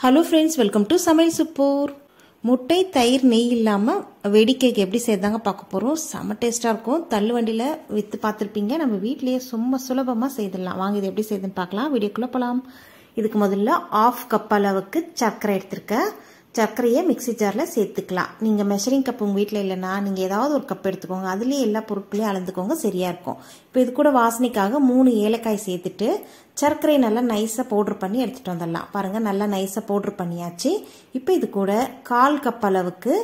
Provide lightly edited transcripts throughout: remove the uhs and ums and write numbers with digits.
Hello friends, welcome to சமையல் super. முட்டை தயிர் நெய் இல்லாமல் வெடி கேக் எப்படி செய்தாங்க பார்க்க போகிறோம். செம்ம டேஸ்ட்டாக இருக்கும். தள்ளு வண்டியில் விற்று பார்த்துருப்பீங்க. நம்ம வீட்டிலேயே ரொம்ப சுலபமாக செய்திடலாம். வாங்க இது எப்படி செய்யுதுன்னு பார்க்கலாம். வீடியோக்குள்ளே போகலாம். இதுக்கு முதல்ல 1/2 கப் அளவுக்கு சர்க்கரை எடுத்துருக்கேன். சர்க்கரையை மிக்சி ஜாரில் சேர்த்துக்கலாம். நீங்கள் மெஷரிங் கப் உங்கள் வீட்டில் இல்லைன்னா நீங்கள் ஏதாவது ஒரு கப் எடுத்துக்கோங்க. அதுலேயே எல்லா பொருட்களையும் அளந்துக்கோங்க, சரியாக இருக்கும். இப்போ இது கூட வாசனைக்காக 3 ஏலக்காய் சேர்த்துட்டு சர்க்கரை நல்லா நைஸாக பவுட்ரு பண்ணி எடுத்துகிட்டு வந்துடலாம். பாருங்கள், நல்லா நைஸாக பவுட்ரு பண்ணியாச்சு. இப்போ இது கூட 1/4 கப் அளவுக்கு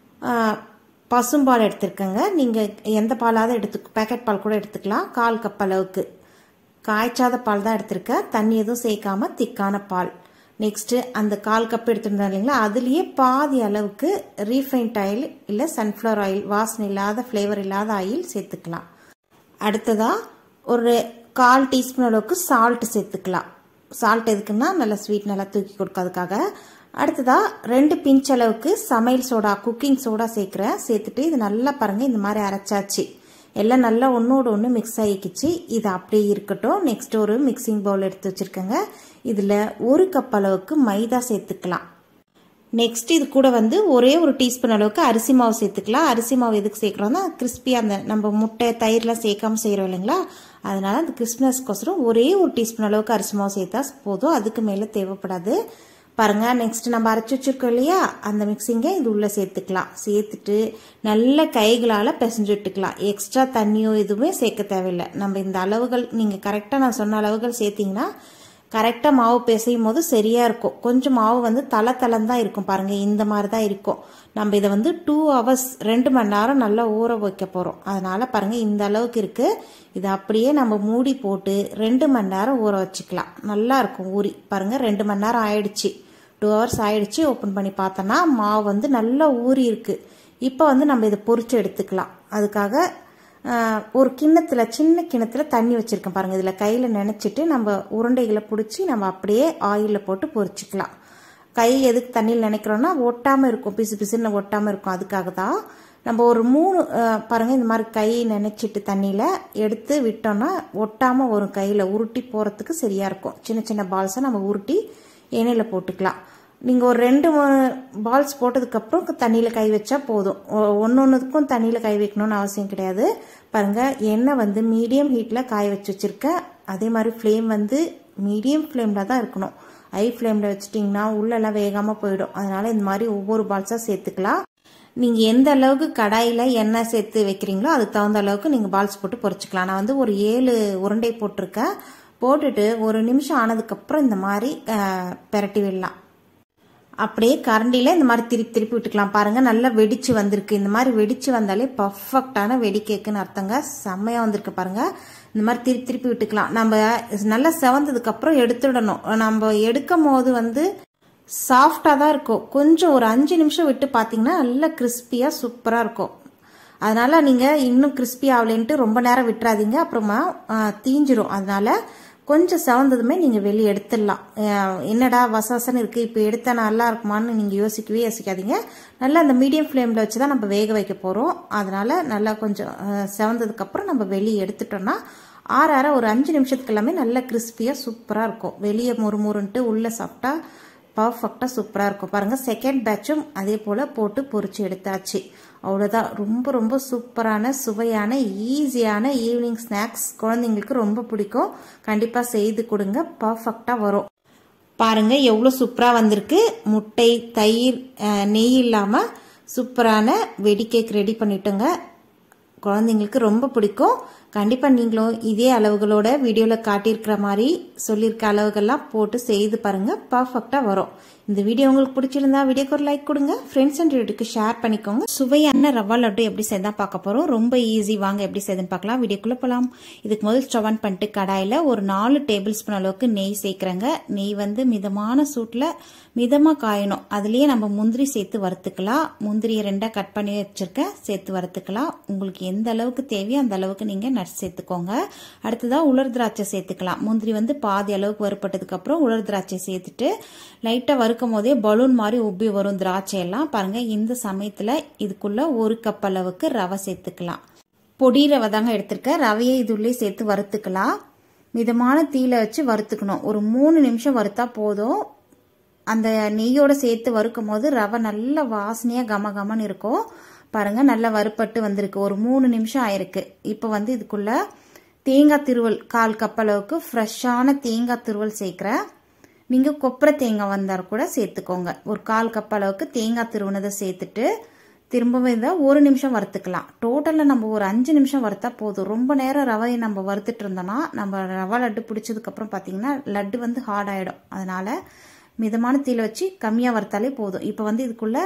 பசும்பால் எடுத்துருக்கேங்க. நீங்கள் எந்த பாலாவது பேக்கெட் பால் கூட எடுத்துக்கலாம். 1/4 கப் அளவுக்கு காய்ச்சாத பால் தான் எடுத்திருக்கேன். தண்ணி எதுவும் சேர்க்காம திக்கான பால். நெக்ஸ்ட்டு அந்த 1/4 கப் எடுத்துருந்தா இல்லைங்களா, அதுலேயே பாதி அளவுக்கு ரீஃபைண்ட் ஆயில் இல்லை சன்ஃப்ளவர் ஆயில், வாசனை இல்லாத ஃப்ளேவர் இல்லாத ஆயில் சேர்த்துக்கலாம். அடுத்ததாக ஒரு 1/4 டீஸ்பூன் அளவுக்கு சால்ட் சேர்த்துக்கலாம். சால்ட் எதுக்குன்னா நல்லா ஸ்வீட் நல்லா தூக்கி கொடுக்கறதுக்காக. அடுத்ததாக 2 பிஞ்ச் அளவுக்கு சமையல் சோடா, குக்கிங் சோடா சேர்க்குறேன். சேர்த்துட்டு இது நல்லா பாருங்கள், இந்த மாதிரி அரைச்சாச்சு. எல்லாம் நல்லா ஒன்றோடு ஒன்று மிக்ஸ் ஆகிக்கிச்சு. இது அப்படியே இருக்கட்டும். நெக்ஸ்ட் ஒரு மிக்சிங் பவுல் எடுத்து வச்சுருக்கேங்க. இதில் 1 கப் அளவுக்கு மைதா சேர்த்துக்கலாம். நெக்ஸ்ட் இது கூட ஒரே ஒரு டீஸ்பூன் அளவுக்கு அரிசி மாவு சேர்த்துக்கலாம். அரிசி மாவு எதுக்கு சேர்க்குறோன்னா கிறிஸ்பியாக அந்த நம்ம முட்டை தயிர்லாம் சேர்க்காம செய்கிறோம் இல்லைங்களா, அதனால் அந்த கிறிஸ்பினஸ்க்கோசரம் ஒரே ஒரு டீஸ்பூன் அளவுக்கு அரிசி மாவு சேர்த்தா போதும். அதுக்கு மேலே தேவைப்படாது. பாருங்கள், நெக்ஸ்ட் நம்ம அரைச்சி வச்சுருக்கோம் இல்லையா, அந்த மிக்சிங்கை இது உள்ளே சேர்த்துக்கலாம். சேர்த்துட்டு நல்ல கைகளால் பிசைஞ்சு விட்டுக்கலாம். எக்ஸ்ட்ரா தண்ணியோ எதுவுமே சேர்க்க தேவையில்லை. நம்ம இந்த அளவுகள் நீங்கள் கரெக்டாக நான் சொன்ன அளவுகள் சேர்த்திங்கன்னா கரெக்டாக மாவு பிசையும் போது சரியாக இருக்கும். கொஞ்சம் மாவு தளம் இருக்கும். பாருங்கள், இந்த மாதிரி தான் இருக்கும். நம்ம இதை 2 ஹவர்ஸ் 2 மணி நேரம் நல்லா ஊற வைக்க போகிறோம். அதனால் பாருங்கள், இந்த அளவுக்கு இருக்குது. இதை அப்படியே நம்ம மூடி போட்டு 2 மணி நேரம் ஊற வச்சுக்கலாம். நல்லா இருக்கும் ஊறி. பாருங்கள், 2 மணி நேரம் ஆயிடுச்சு. 2 ஹவர்ஸ் ஆயிடுச்சு. ஓப்பன் பண்ணி பார்த்தோன்னா மாவு நல்லா ஊறி இருக்குது. இப்போ நம்ம இதை பொரிச்சு எடுத்துக்கலாம். அதுக்காக ஒரு கிண்ணத்தில், சின்ன கிண்ணத்தில் தண்ணி வச்சுருக்கேன். பாருங்கள், இதில் கையில் நினச்சிட்டு நம்ம உருண்டைகளை பிடிச்சி நம்ம அப்படியே ஆயிலில் போட்டு பொரிச்சிக்கலாம். கை எதுக்கு தண்ணியில் நினைக்கிறோன்னா ஒட்டாமல் இருக்கும், பிசு பிசுன்னு ஒட்டாமல் இருக்கும். அதுக்காக தான் நம்ம ஒரு 3 பாருங்கள், இந்த மாதிரி கை நினச்சிட்டு தண்ணியில் எடுத்து விட்டோன்னா ஒட்டாமல் ஒரு கையில் உருட்டி போகிறதுக்கு சரியாக இருக்கும். சின்ன சின்ன பால்ஸை நம்ம உருட்டி எண்ணெயில் போட்டுக்கலாம். நீங்கள் ஒரு 2 பால்ஸ் போட்டதுக்கப்புறம் தண்ணியில் கை வச்சா போதும். ஒன்றுக்கும் தண்ணியில் கை வைக்கணும்னு அவசியம் கிடையாது. பாருங்கள், எண்ணெய் மீடியம் ஹீட்டில் காய வச்சு வச்சுருக்கேன். அதே மாதிரி ஃப்ளேம் மீடியம் ஃப்ளேமில் தான் இருக்கணும். ஹை ஃப்ளேமில் வச்சுட்டிங்கன்னா உள்ளெல்லாம் வேகாமல் போயிடும். அதனால் இந்த மாதிரி ஒவ்வொரு பால்ஸாக சேர்த்துக்கலாம். நீங்கள் எந்த அளவுக்கு கடாயில் எண்ணெய் சேர்த்து வைக்கிறீங்களோ அதுக்கு தகுந்த அளவுக்கு நீங்கள் பால்ஸ் போட்டு பொரிச்சிக்கலாம். நான் ஒரு 7 உருண்டை போட்டிருக்கேன். போட்டுட்டு 1 நிமிஷம் ஆனதுக்கப்புறம் இந்த மாதிரி பெரட்டி விடலாம். அப்படியே கரண்டியில் இந்த மாதிரி திருப்பி விட்டுக்கலாம். பாருங்கள், நல்லா வெடிச்சு வந்திருக்கு. இந்த மாதிரி வெடிச்சு வந்தாலே பர்ஃபெக்டான வெடி கேக்குன்னு அர்த்தங்க. செம்மையாக வந்திருக்கு. பாருங்கள், இந்த மாதிரி திருப்பி விட்டுக்கலாம். நம்ம நல்லா செவந்ததுக்கப்புறம் எடுத்துடணும். நம்ம எடுக்கும் போது சாஃப்டாக தான் இருக்கும். கொஞ்சம் ஒரு 5 நிமிஷம் விட்டு பார்த்தீங்கன்னா நல்லா கிறிஸ்பியாக சூப்பராக இருக்கும். அதனால் நீங்கள் இன்னும் கிறிஸ்பி ஆகலைன்ட்டு ரொம்ப நேரம் விட்டுறாதீங்க, அப்புறமா தீஞ்சிரும். அதனால் கொஞ்சம் செவந்ததுமே நீங்கள் வெளியே எடுத்துடலாம். என்னடா வசவசன்னு இருக்குது, இப்போ எடுத்தால் நல்லா இருக்குமான்னு நீங்கள் யோசிக்காதீங்க. நல்லா அந்த மீடியம் ஃப்ளேமில் வச்சு தான் நம்ம வேக வைக்க போகிறோம். அதனால் நல்லா கொஞ்சம் செவந்ததுக்கப்புறம் நம்ம வெளியே எடுத்துட்டோம்னா ஆற ஒரு 5 நிமிஷத்துக்கு எல்லாமே நல்லா கிறிஸ்பியாக சூப்பராக இருக்கும். வெளியே முறுமுறுன்ட்டு உள்ளே சாப்பிட்டா பர்ஃபெக்டாக சூப்பராக இருக்கும். பாருங்கள், செகண்ட் பேட்சும் அதே போல் போட்டு பொரிச்சு எடுத்தாச்சு. அவ்வளோதான். ரொம்ப ரொம்ப சூப்பரான சுவையான ஈஸியான ஈவினிங் ஸ்நாக்ஸ். குழந்தைங்களுக்கு ரொம்ப பிடிக்கும். கண்டிப்பாக செய்து கொடுங்க, பர்ஃபெக்டாக வரும். பாருங்கள், எவ்வளோ சூப்பராக வந்திருக்கு. முட்டை தயிர் நெய் இல்லாமல் சூப்பரான வெடி கேக் ரெடி பண்ணிட்டோங்க. குழந்தைங்களுக்கு ரொம்ப பிடிக்கும். கண்டிப்பாக நீங்களும் இதே அளவுகளோட வீடியோவில் காட்டியிருக்கிற மாதிரி சொல்லியிருக்க அளவுகள்லாம் போட்டு செய்து பாருங்கள், பர்ஃபெக்டாக வரும். இந்த வீடியோ உங்களுக்கு பிடிச்சிருந்தா வீடியோக்கு ஒரு லைக் கொடுங்க. ஃப்ரெண்ட்ஸ் அண்ட் ரிலேட்டிவ்க்கு ஷேர் பண்ணிக்கோங்க. சுவையான ரவா லட்டு எப்படி செய்தா பார்க்க போகிறோம். ரொம்ப ஈஸி. வாங்க எப்படி செய்துன்னு பார்க்கலாம். வீடியோக்குள்ளே போகலாம். இதுக்கு முதல் ஸ்டவ் ஆன் பண்ணிட்டு கடாயில் ஒரு 4 டேபிள் ஸ்பூன் அளவுக்கு நெய் சேர்க்குறேங்க. நெய் மிதமான சூட்டில் மிதமாக காயணும். அதுலேயே நம்ம முந்திரி சேர்த்து வறுத்துக்கலாம். முந்திரியை 2ஆக கட் பண்ணி வச்சுருக்கேன், சேர்த்து வறுத்துக்கலாம். உங்களுக்கு எந்த அளவுக்கு தேவையோ அந்த அளவுக்கு நீங்கள் நட்ஸ் சேர்த்துக்கோங்க. அடுத்ததாக உலர் திராட்சை சேர்த்துக்கலாம். முந்திரி பாதி அளவுக்கு வறுப்பட்டதுக்கப்புறம் உலர் திராட்சை சேர்த்துட்டு லைட்டாக வறுக்கும் போதே பலூன் மாதிரி உப்பி வரும் திராட்சையெல்லாம். பாருங்கள், இந்த சமயத்தில் இதுக்குள்ளே 1 கப் அளவுக்கு ரவை சேர்த்துக்கலாம். பொடி ரவை தாங்க எடுத்திருக்கேன். ரவையை இதுள்ளே சேர்த்து வறுத்துக்கலாம். மிதமான தீயில வச்சு வறுத்துக்கணும். ஒரு 3 நிமிஷம் வறுத்தா போதும். அந்த நெய்யோட சேர்த்து வறுக்கும் போது ரவை நல்ல வாசனையாக கமகமன்னு இருக்கும். பாருங்க நல்லா வறுப்பட்டு வந்திருக்கு. ஒரு 3 நிமிஷம் ஆயிருக்கு. இப்போ வந்து இதுக்குள்ள தேங்காய் திருவல் 1/4 கப் அளவுக்கு ஃப்ரெஷ்ஷான தேங்காய் திருவல் சேர்க்குறேன். நீங்கள் கொப்பரை தேங்காய் வந்தால் கூட சேர்த்துக்கோங்க. ஒரு 1/4 கப் அளவுக்கு தேங்காய் திருவுனதை சேர்த்துட்டு திரும்பவும் இதை 1 நிமிஷம் வறுத்துக்கலாம். டோட்டலில் நம்ம ஒரு 5 நிமிஷம் வறுத்தா போதும். ரொம்ப நேரம் ரவையை நம்ம வறுத்துட்டு இருந்தோம்னா நம்ம ரவை லட்டு பிடிச்சதுக்கப்புறம் பார்த்தீங்கன்னா லட்டு வந்து ஹார்ட் ஆகிடும். அதனால் மிதமான தீயில வச்சு கம்மியாக வறுத்தாலே போதும். இப்போ வந்து இதுக்குள்ளே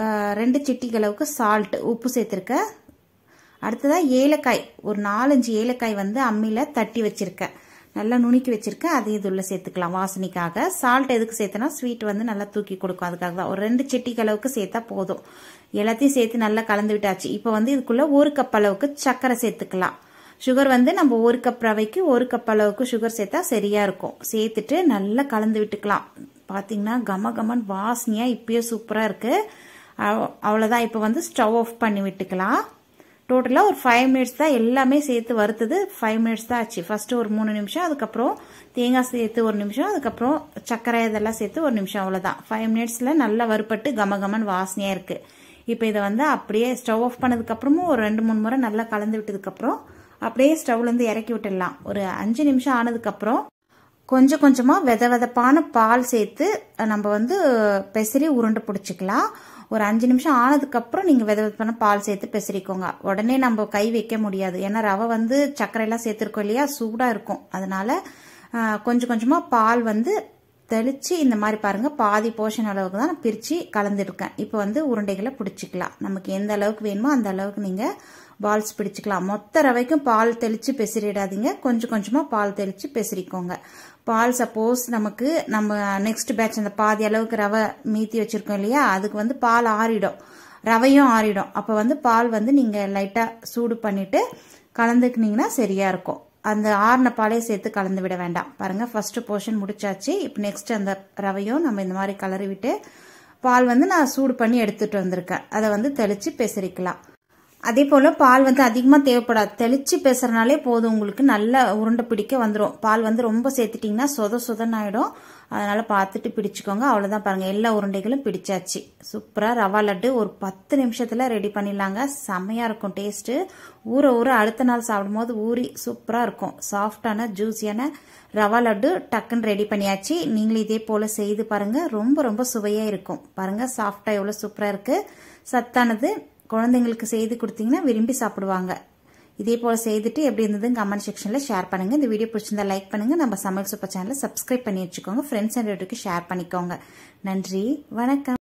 2 சிட்டிகை அளவுக்கு சால்ட் உப்பு சேர்த்துருக்கேன். அடுத்ததாக ஏலக்காய் ஒரு 4-5 ஏலக்காய் வந்து அம்மியில் தட்டி வச்சுருக்கேன். நல்லா நுணுக்கி வச்சிருக்கேன். அது இது உள்ள சேர்த்துக்கலாம் வாசனைக்காக. சால்ட் எதுக்கு சேர்த்தனா ஸ்வீட் வந்து நல்லா தூக்கி கொடுக்கும். அதுக்காக தான். ஒரு 2 சிட்டிகை அளவுக்கு சேர்த்தா போதும். எல்லாத்தையும் சேர்த்து நல்லா கலந்து விட்டாச்சு. இப்போ வந்து இதுக்குள்ள 1 கப் அளவுக்கு சர்க்கரை சேர்த்துக்கலாம். சுகர் வந்து நம்ம 1 கப் ரவைக்கு 1 கப் அளவுக்கு சுகர் சேர்த்தா சரியா இருக்கும். சேர்த்துட்டு நல்லா கலந்து விட்டுக்கலாம். பார்த்தீங்கன்னா கமகமன் வாசனையா இப்பயே சூப்பரா இருக்கு. அவ்வளோதான். இப்போ வந்து ஸ்டவ் ஆஃப் பண்ணி விட்டுக்கலாம். டோட்டலாக ஒரு 5 மினிட்ஸ் தான் எல்லாமே சேர்த்து வறுத்தது. 5 மினிட்ஸ் தான் ஆச்சு. ஃபர்ஸ்ட் ஒரு 3 நிமிஷம், அதுக்கப்புறம் தேங்காய் சேர்த்து 1 நிமிஷம், அதுக்கப்புறம் சர்க்கரை இதெல்லாம் சேர்த்து 1 நிமிஷம். அவ்வளோதான். 5 மினிட்ஸில் நல்லா வறுப்பட்டு கமகமன் வாசனையாக இருக்கு. இப்போ இதை வந்து அப்படியே ஸ்டவ் ஆஃப் பண்ணதுக்கப்புறமும் ஒரு 2-3 முறை நல்லா கலந்து விட்டதுக்கப்புறம் அப்படியே ஸ்டவ்லேருந்து இறக்கி விட்டுடலாம். ஒரு 5 நிமிஷம் ஆனதுக்கப்புறம் கொஞ்சம் கொஞ்சமாக வெதவெதப்பான பால் சேர்த்து நம்ம வந்து பெசரி உருண்டை பிடிச்சிக்கலாம். ஒரு 5 நிமிஷம் ஆனதுக்கப்புறம் நீங்கள் வெதவெதப்பான பால் சேர்த்து பெசரிக்கோங்க. உடனே நம்ம கை வைக்க முடியாது. ஏன்னா ரவை வந்து சர்க்கரையெல்லாம் சேர்த்துருக்கோம் இல்லையா, சூடாக இருக்கும். அதனால கொஞ்சம் கொஞ்சமாக பால் வந்து தெளித்து இந்த மாதிரி பாருங்கள் பாதி போர்ஷன் அளவுக்கு தான் நான் பிரித்து கலந்துருக்கேன். இப்போ வந்து உருண்டைகளை பிடிச்சிக்கலாம். நமக்கு எந்த அளவுக்கு வேணுமோ அந்த அளவுக்கு நீங்கள் பால்ஸ் பிடிச்சிக்கலாம். மொத்த ரவைக்கும் பால் தெளித்து பெசரிடாதீங்க. கொஞ்சம் கொஞ்சமாக பால் தெளித்து பெசரிக்கோங்க. பால் சப்போஸ் நமக்கு நம்ம நெக்ஸ்ட் பேட்ச் அந்த பாதி அளவுக்கு ரவை மீத்தி வச்சுருக்கோம் இல்லையா, அதுக்கு வந்து பால் ஆறிடும், ரவையும் ஆறிடும். அப்போ வந்து பால் வந்து நீங்கள் லைட்டாக சூடு பண்ணிவிட்டு கலந்துக்கினீங்கன்னா சரியாக இருக்கும். அந்த ஆறின பாலே சேர்த்து கலந்து விட வேண்டாம். பாருங்கள் ஃபர்ஸ்ட் போர்ஷன் முடிச்சாச்சு. இப்போ நெக்ஸ்ட் அந்த ரவையும் நம்ம இந்த மாதிரி கலரி விட்டு பால் வந்து நான் சூடு பண்ணி எடுத்துகிட்டு வந்திருக்கேன். அதை வந்து தெளித்து பெசரிக்கலாம். அதே போல் பால் வந்து அதிகமாக தேவைப்படாது. தெளித்து பேசுறதுனாலே போதும், உங்களுக்கு நல்ல உருண்டை பிடிக்க வந்துடும். பால் வந்து ரொம்ப சேர்த்துட்டிங்கன்னா சொதன்னு ஆகிடும். அதனால் பார்த்துட்டு பிடிச்சிக்கோங்க. அவ்வளோதான். பாருங்கள் எல்லா உருண்டைகளும் பிடிச்சாச்சு. சூப்பராக ரவா லட்டு ஒரு 10 நிமிஷத்தில் ரெடி பண்ணிடலாங்க. செம்மையாக இருக்கும் டேஸ்ட்டு. ஊற அடுத்த நாள் சாப்பிடும் போது ஊறி சூப்பராக இருக்கும். சாஃப்டான ஜூஸியான ரவா லட்டு டக்குன்னு ரெடி பண்ணியாச்சு. நீங்களும் இதே போல் செய்து பாருங்கள். ரொம்ப ரொம்ப சுவையாக இருக்கும். பாருங்கள் சாஃப்டாக எவ்வளோ சூப்பராக இருக்குது. சத்தானது. குழந்தைங்களுக்கு செய்து கொடுத்தீங்கன்னா விரும்பி சாப்பிடுவாங்க. இதே போல் செய்துட்டு எப்படி இருந்ததுன்னு கமெண்ட் செக்ஷனில் ஷேர் பண்ணுங்கள். இந்த வீடியோ பிடிச்சிருந்தா லைக் பண்ணுங்கள். நம்ம சமையல் சூப்பர் சேனலை சப்ஸ்கிரைப் பண்ணி வச்சுக்கோங்க. ஃப்ரெண்ட்ஸ் அண்ட் ரிலேட்டிவ்க்கு ஷேர் பண்ணிக்கோங்க. நன்றி, வணக்கம்.